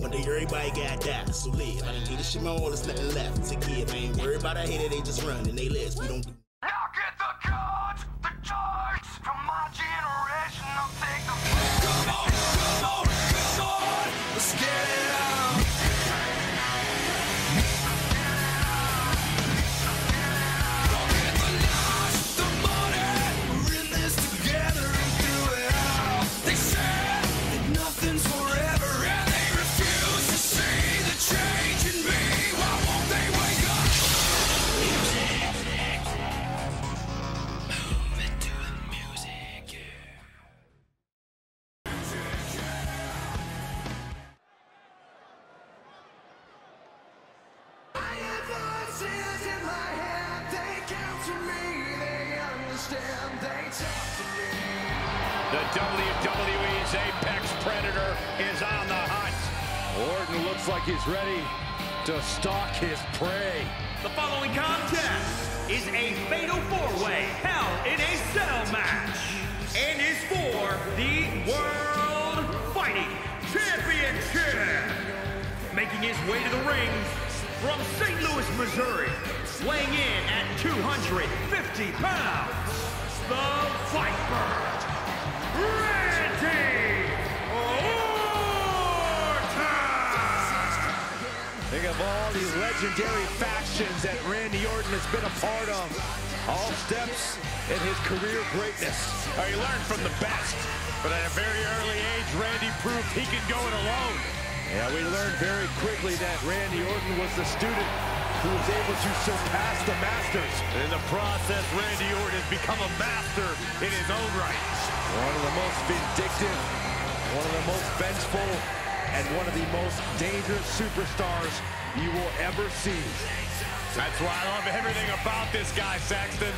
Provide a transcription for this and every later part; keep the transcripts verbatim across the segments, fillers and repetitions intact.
one day everybody got die, so live. I done gave this shit my all, there's nothing left to give. I ain't worried about a hater, they just run and they list. We don't do. Now get the cards, the charts from my generation. I'll take the fight. Come on, come on, come on, let's get it on. Don't get the loss, the money. We're in this together and through it all. They said that nothing's forever, and they refuse to see the change in me. Why won't they wake up? The W W E's Apex Predator is on the hunt. Orton looks like he's ready to stalk his prey. The following contest is a fatal four-way Hell in a Cell match and is for the World Fighting Championship. Making his way to the ring from Saint Louis, Missouri, weighing in at two hundred fifty pounds, the Viper, Randy Orton! Think of all these legendary factions that Randy Orton has been a part of. All steps in his career greatness. Oh, he learned from the best, but at a very early age, Randy proved he could go it alone. Yeah, we learned very quickly that Randy Orton was the student who was able to surpass the masters. And in the process, Randy Orton has become a master in his own right. One of the most vindictive, one of the most vengeful, and one of the most dangerous superstars you will ever see. That's why I love everything about this guy, Saxton.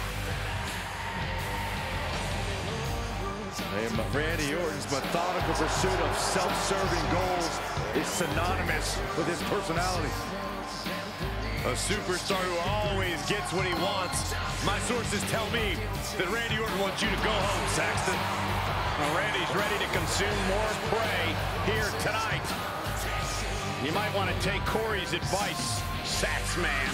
And Randy Orton's methodical pursuit of self-serving goals is synonymous with his personality. A superstar who always gets what he wants. My sources tell me that Randy Orton wants you to go home, Saxton. Well, Randy's ready to consume more prey here tonight. You might want to take Corey's advice, Sax Man.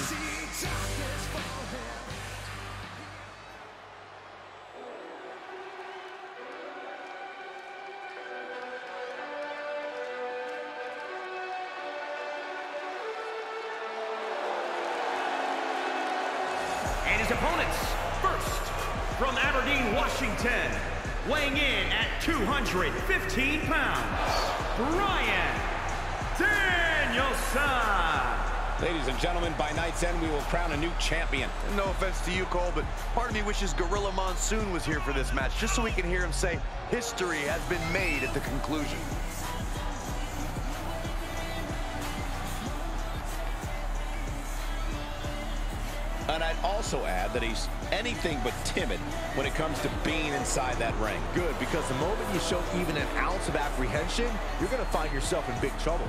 And his opponents, first, from Aberdeen, Washington, weighing in at two hundred fifteen pounds, Bryan Danielson. Ladies and gentlemen, by night's end, we will crown a new champion. No offense to you, Cole, but part of me wishes Gorilla Monsoon was here for this match, just so we can hear him say, history has been made at the conclusion. And I'd also add that he's anything but timid when it comes to being inside that ring. Good, because the moment you show even an ounce of apprehension, you're going to find yourself in big trouble.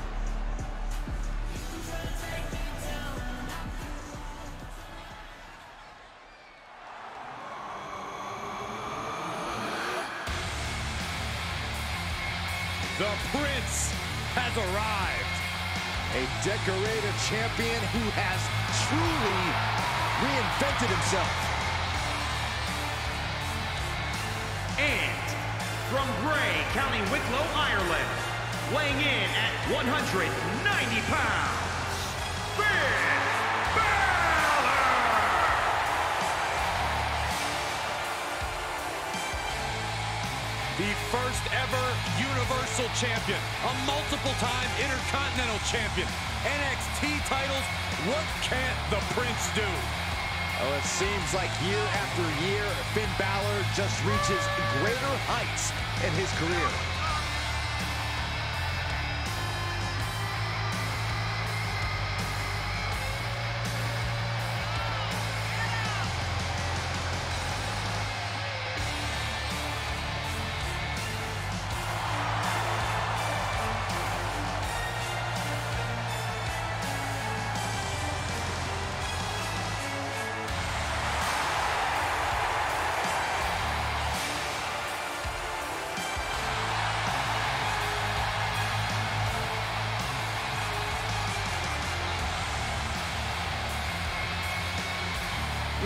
The Prince has arrived. A decorated champion who has truly reinvented himself. And from Bray, County Wicklow, Ireland, weighing in at one hundred ninety pounds, Finn Balor! The first ever Universal Champion, a multiple-time Intercontinental Champion, N X T titles. What can't the Prince do? Oh, it seems like year after year, Finn Balor just reaches greater heights in his career.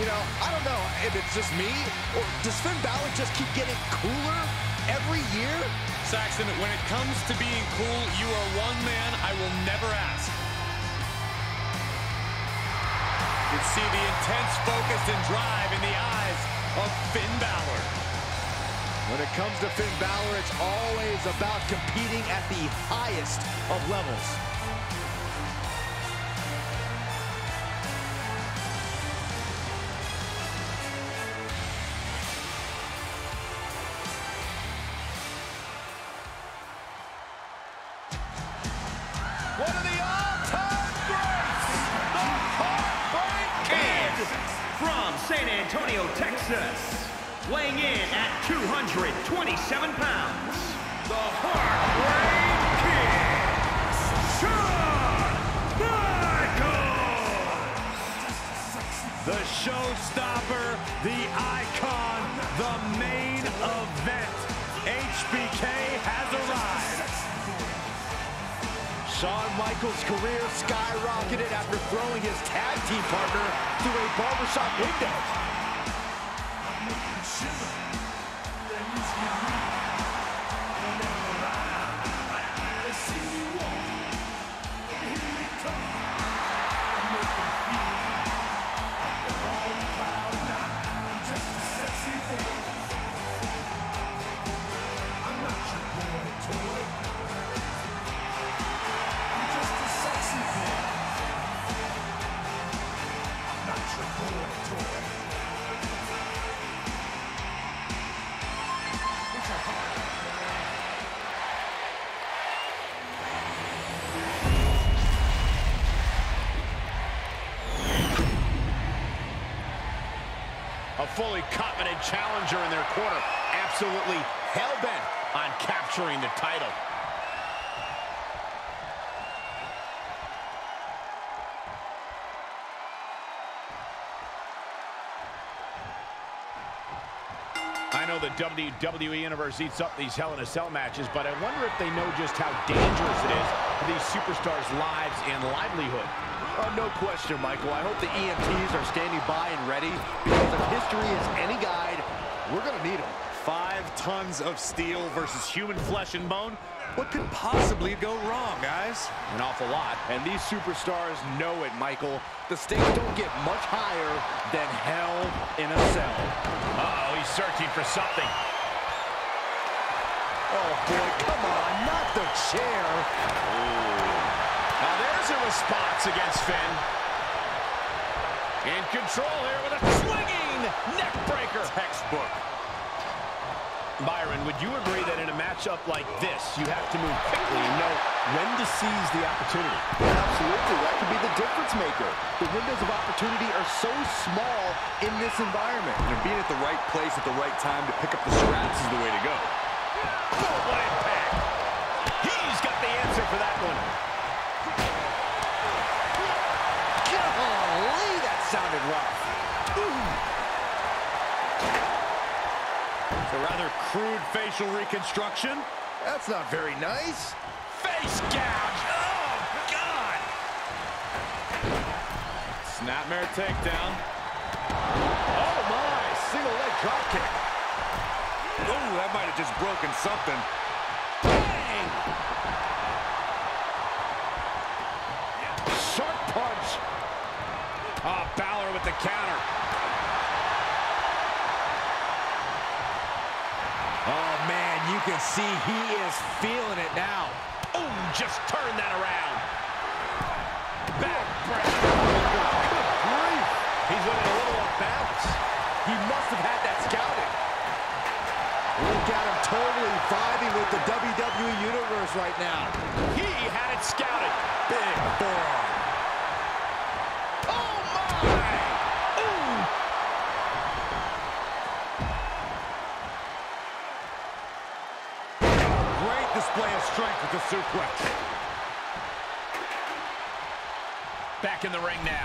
You know, I don't know if it's just me, or does Finn Balor just keep getting cooler every year? Saxton, when it comes to being cool, you are one man I will never ask. You can see the intense focus and drive in the eyes of Finn Balor. When it comes to Finn Balor, it's always about competing at the highest of levels. One of the all-time greats, the Heartbreak Kid. From San Antonio, Texas, weighing in at two hundred twenty-seven pounds, the Heartbreak Kid, Shawn Michaels. The showstopper, the icon, the main event. H B K has arrived. Shawn Michaels' career skyrocketed after throwing his tag team partner through a barbershop window. A fully confident challenger in their corner, absolutely hell-bent on capturing the title. I know the W W E Universe eats up these Hell in a Cell matches, but I wonder if they know just how dangerous it is for these superstars' lives and livelihood. Oh, no question, Michael. I hope the E M Ts are standing by and ready, because if history is any guide, we're going to need them. Five tons of steel versus human flesh and bone. What could possibly go wrong, guys? An awful lot. And these superstars know it, Michael. The stakes don't get much higher than Hell in a Cell. Uh-oh, he's searching for something. Oh, boy, come on, not the chair. Ooh. Now there's a response against Finn. In control here with a swinging neck breaker. Textbook. Byron, would you agree that in a matchup like this, you have to move quickly and know when to seize the opportunity? Absolutely, that could be the difference maker. The windows of opportunity are so small in this environment. And being at the right place at the right time to pick up the scraps is the way to go. Oh, what impact! He's got the answer for that one. Golly, that sounded rough. Ooh. A rather crude facial reconstruction. That's not very nice. Face gouge! Oh, God! Snapmare takedown. Oh, my. Single leg drop kick. Oh, that might have just broken something. Bang! Sharp punch. Oh, Balor with the counter. Oh, man, you can see he is feeling it now. Oh, just turn that around. Backbreaker. Good grief. He's looking a little off balance. He must have had that scouted. Look at him totally vibing with the W W E Universe right now. He had it scouted. Big forearm. Oh, my! Ooh! Great display of strength with the suplex. Back in the ring now.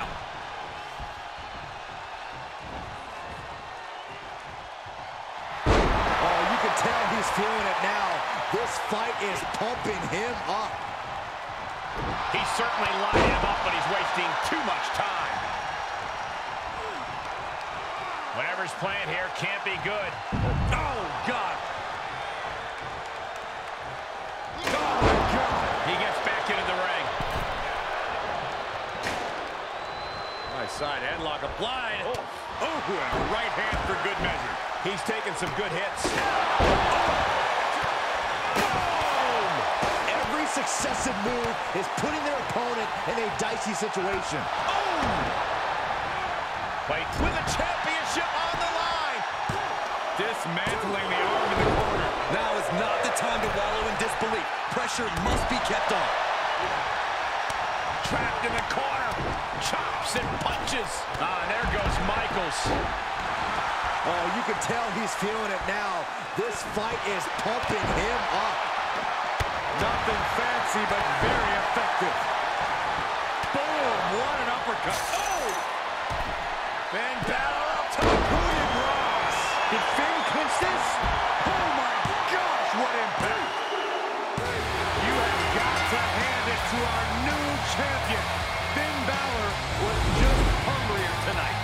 Oh, you can tell he's feeling it now. This fight is pumping him up. He's certainly lining him up, but he's wasting too much time. Whatever's playing here can't be good. Oh, God. Oh, my God. He gets back into the ring. Nice side headlock applied. Oh, oh, and a right hand for good measure. He's taking some good hits. Every successive move is putting their opponent in a dicey situation. Oh! Wait, with the championship on the line. Dismantling the arm in the corner. Now is not the time to wallow in disbelief. Pressure must be kept on. Trapped in the corner. Chops and punches. Ah, and there goes Michaels. Oh, you can tell he's feeling it now. This fight is pumping him up. Nothing fancy, but very effective. Boom, what an uppercut. Oh! Finn Balor up top. Hoodie Bros. Did Finn clinch this? Oh my gosh, what impact. You have got to hand it to our new champion. Finn Balor was just hungrier tonight.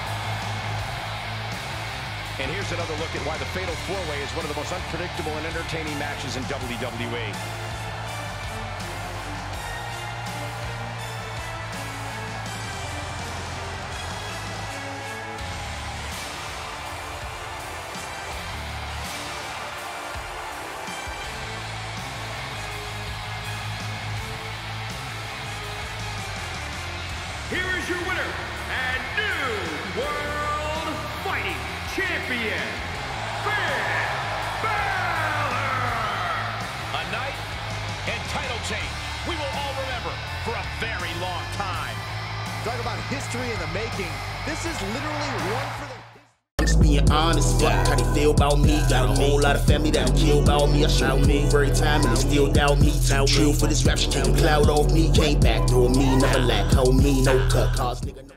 And here's another look at why the Fatal four-way is one of the most unpredictable and entertaining matches in W W E. Here is your winner and new World Fighting Champion, Finn Balor! A night and title change we will all remember for a very long time. Talk about history in the making. This is literally one for the... I'm just being honest, fuck how they feel about me. Got a whole lot of family that'll kill about me. I show me every time and they still doubt me. Too true for this rap, she can't cloud off me. Can't backdoor me, never lack, hold me, no cut, cause nigga.